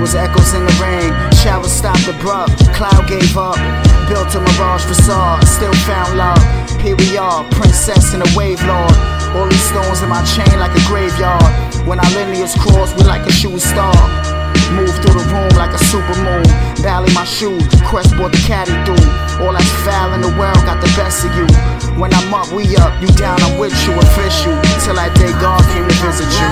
was echoes in the rain. Shower stopped abrupt, cloud gave up. Built a mirage facade, still found love. Here we are, princess and a wave lord. All these stones in my chain like a graveyard. When our lineage cross, we like a shooting star. Move through the room like a supermoon. Valley my shoe, Quest brought the caddy through. All that's foul in the world got the best of you. When I'm up, we up, you down, I'm with you, official. Till that day God came to visit you.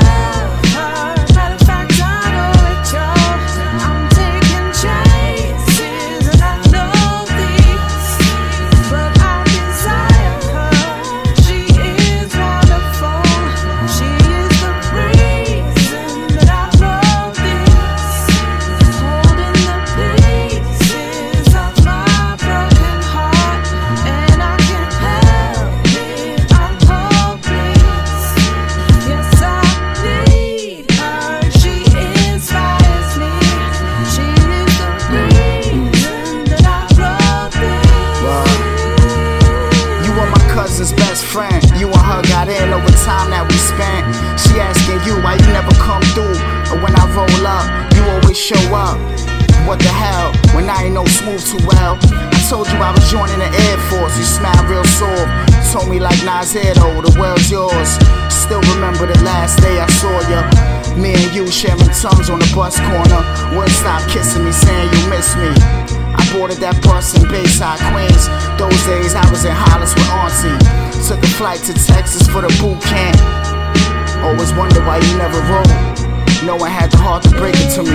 Best friend, you and her got in over time that we spent. She asking you why you never come through, or when I roll up, you always show up. What the hell, when I ain't no smooth too well. I told you I was joining the Air Force, you smiled real sore. Told me like Nasir though, the world's yours. Still remember the last day I saw ya. Me and you sharing tongues on the bus corner. Wouldn't stop kissing me, saying you miss me. I boarded that bus in Bayside, Queens. Those days I was in Hollis with Auntie. Took a flight to Texas for the boot camp. Always wonder why you never rode. No one had the heart to break it to me.